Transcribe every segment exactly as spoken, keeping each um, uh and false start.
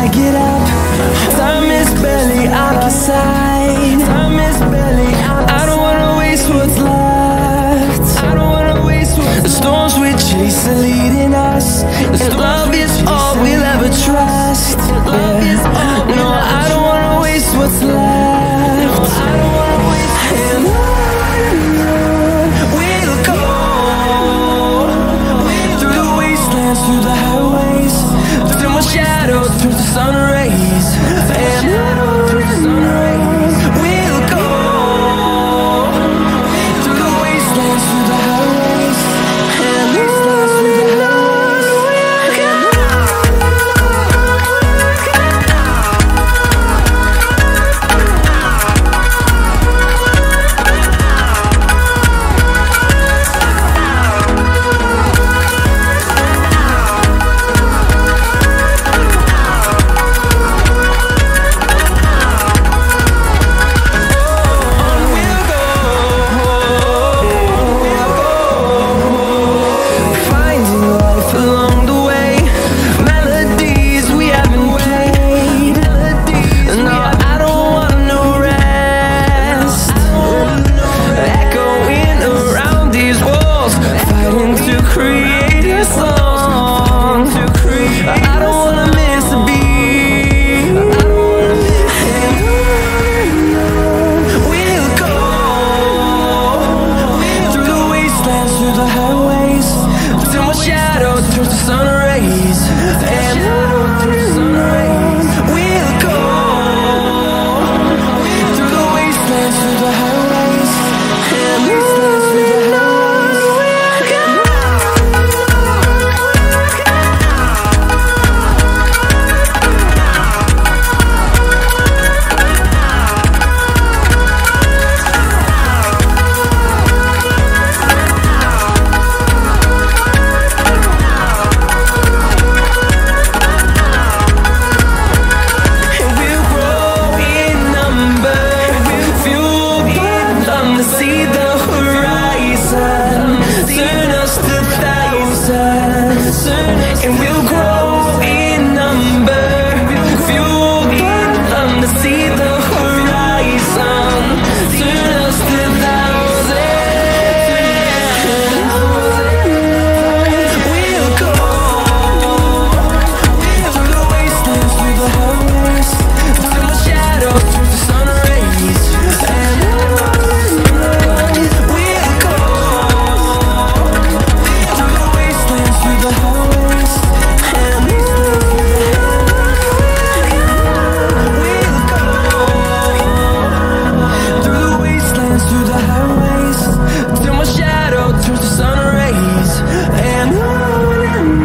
I get up. Time is barely on our side. Time is barely on our side. I don't wanna waste what's left. I don't wanna waste what's left. The storms we chase are leading us, and love is all we'll ever trust. Love is all. No, I don't wanna waste what's left. No, I don't wanna waste what's left. And on we'll go, through the wastelands, through the highways, till my shadow turns to sun rays. And on through the sun rays we'll go, through the wastelands, through the highways, and wastelands, through the highways.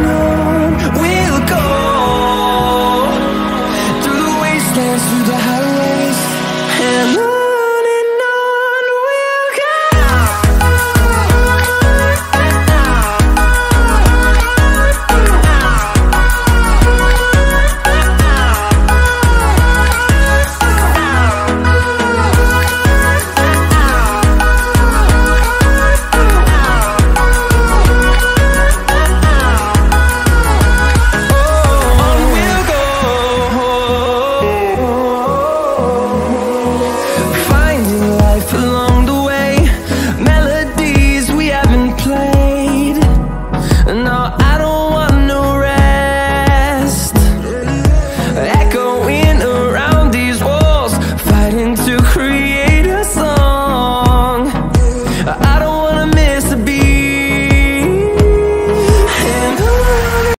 Through the highway.